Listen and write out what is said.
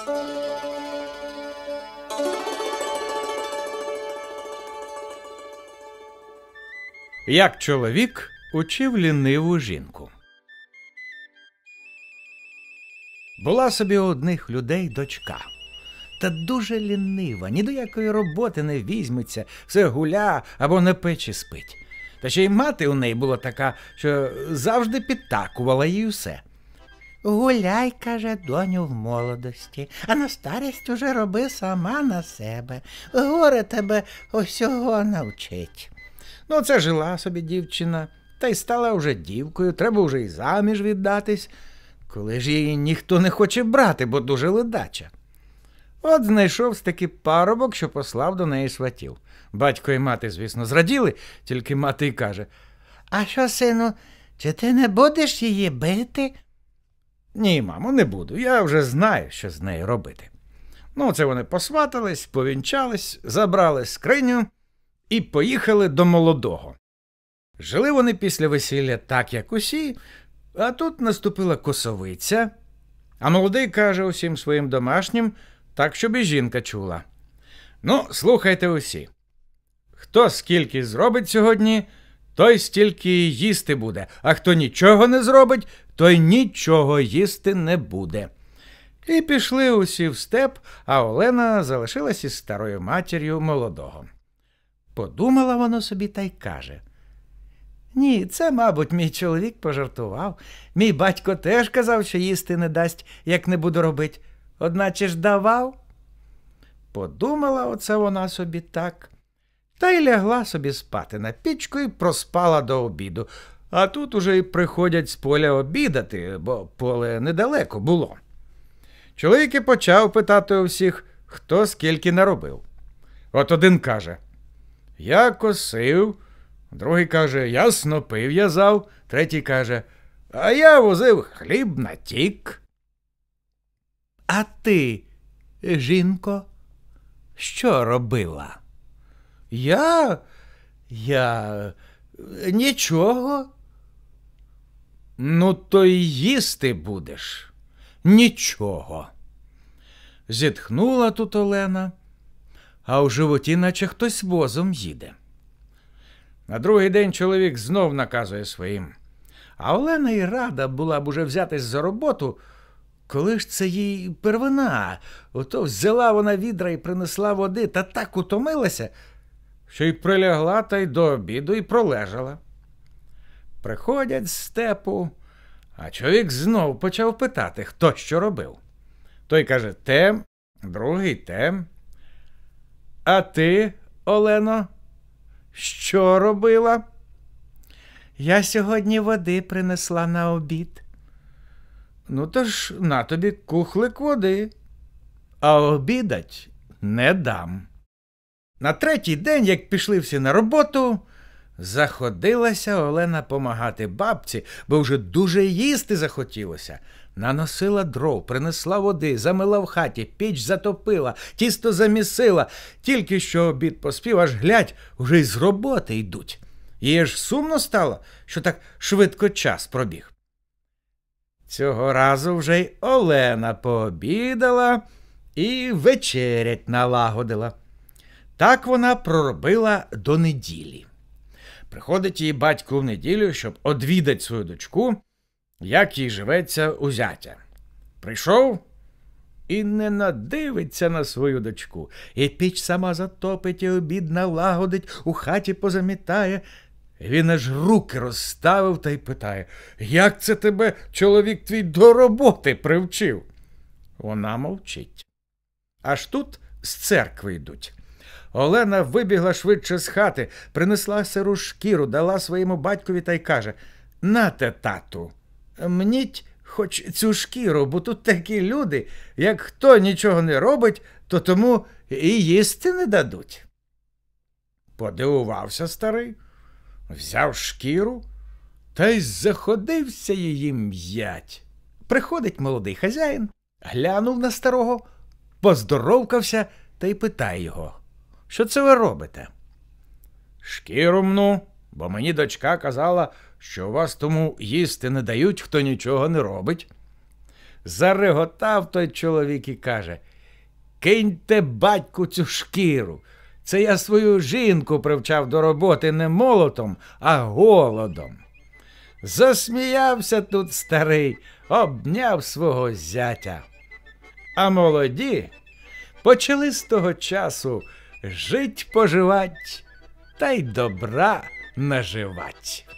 Як чоловік учив ліниву жінку. Була собі у одних людей дочка. Та дуже лінива, ні до якої роботи не візьметься, все гуля або на печі спить. Та ще й мати у неї була така, що завжди підтакувала їй усе. Гуляй, каже, доню, в молодості, а на старість уже роби сама на себе. Горе тебе усього навчить. Ну, це жила собі дівчина, та й стала вже дівкою, треба вже й заміж віддатись. Коли ж її ніхто не хоче брати, бо дуже ледача. От знайшовся такий парубок, що послав до неї сватів. Батько і мати, звісно, зраділи, тільки мати й каже: А що, сину, чи ти не будеш її бити? Ні, мамо, не буду, я вже знаю, що з нею робити. Ну, це вони посватались, повінчались, забрали скриню і поїхали до молодого. Жили вони після весілля так, як усі, а тут наступила косовиця, а молодий каже усім своїм домашнім, так, щоб і жінка чула: ну, слухайте усі. Хто скільки зробить сьогодні, той стільки їсти буде, а хто нічого не зробить, той нічого їсти не буде. І пішли усі в степ, а Олена залишилась із старою матір'ю молодого. Подумала вона собі та й каже: ні, це, мабуть, мій чоловік пожартував. Мій батько теж казав, що їсти не дасть, як не буду робити. Одначе ж давав. Подумала оце вона собі так. Та й лягла собі спати на пічку і проспала до обіду. А тут уже й приходять з поля обідати, бо поле недалеко було. Чоловік і почав питати у всіх, хто скільки наробив. От один каже: я косив, другий каже: я снопи в'язав, третій каже: а я возив хліб на тік. А ти, жінко, що робила? Я нічого. Ну, то й їсти будеш нічого. Зітхнула тут Олена, а у животі наче хтось возом їде. На другий день чоловік знов наказує своїм. А Олена й рада була б уже взятись за роботу, коли ж це їй первина. Ото взяла вона відра і принесла води, та так утомилася, що й прилягла та й до обіду і пролежала. Приходять з степу, а чоловік знов почав питати, хто що робив. Той каже: те, другий те. А ти, Олено, що робила? Я сьогодні води принесла на обід. Ну, то ж на тобі кухлик води, а обідать не дам. На третій день, як пішли всі на роботу, заходилася Олена помагати бабці, бо вже дуже їсти захотілося. Наносила дров, принесла води, замила в хаті, піч затопила, тісто замісила. Тільки що обід поспів, аж глядь, уже й з роботи йдуть. Їй ж сумно стало, що так швидко час пробіг. Цього разу вже й Олена пообідала і вечерять налагодила. Так вона проробила до неділі. Приходить її батько в неділю, щоб одвідать свою дочку, як їй живеться у зятя. Прийшов і не надивиться на свою дочку. І піч сама затопить, і обід налагодить, у хаті позамітає. Він аж руки розставив та й питає: як це тебе чоловік твій до роботи привчив? Вона мовчить. Аж тут з церкви йдуть. Олена вибігла швидше з хати, принесла сиру шкіру, дала своєму батькові та й каже: нате, тату, мніть хоч цю шкіру, бо тут такі люди, як хто нічого не робить, то тому і їсти не дадуть. Подивувався старий, взяв шкіру та й заходився її м'ять. Приходить молодий хазяїн, глянув на старого, поздоровкався та й питає його: що це ви робите? Шкіру мну, бо мені дочка казала, що у вас тому їсти не дають, хто нічого не робить. Зареготав той чоловік і каже: «Киньте, батьку, цю шкіру! Це я свою жінку привчав до роботи не молотом, а голодом». Засміявся тут старий, обняв свого зятя. А молоді почали з того часу жить-поживать та й добра наживать.